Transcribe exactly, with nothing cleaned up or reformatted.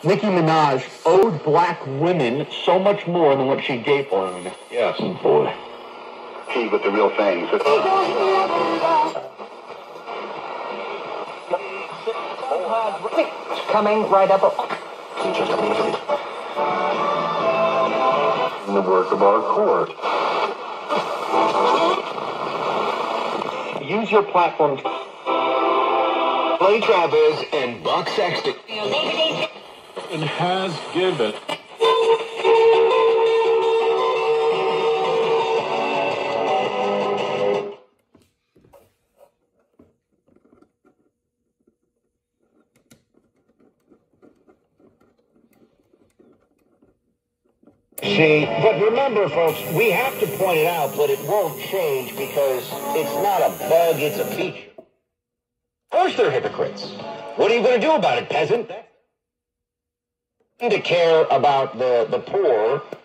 Nicki Minaj owed black women so much more than what she gave for them. Yes. Oh, boy. Key with the real things. It's coming right up. In the work of our court. Use your platform to play Travis and Buck Sexton. And has given. See, but remember, folks, we have to point it out, but it won't change because it's not a bug, it's a feature. Of course they're hypocrites. What are you going to do about it, peasant? To care about the, the poor